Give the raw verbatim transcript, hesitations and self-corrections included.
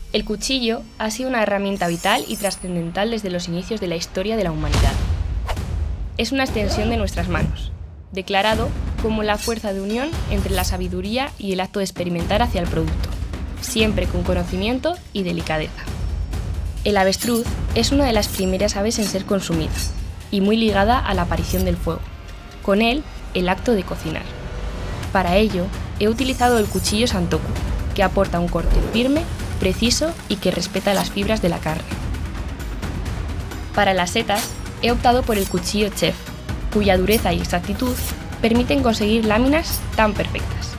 El cuchillo ha sido una herramienta vital y trascendental desde los inicios de la historia de la humanidad. Es una extensión de nuestras manos, declarado como la fuerza de unión entre la sabiduría y el acto de experimentar hacia el producto, siempre con conocimiento y delicadeza. El avestruz es una de las primeras aves en ser consumida, y muy ligada a la aparición del fuego, con él el acto de cocinar. Para ello, he utilizado el cuchillo santoku, que aporta un corte firme, preciso y que respeta las fibras de la carne. Para las setas, he optado por el cuchillo chef, cuya dureza y exactitud permiten conseguir láminas tan perfectas.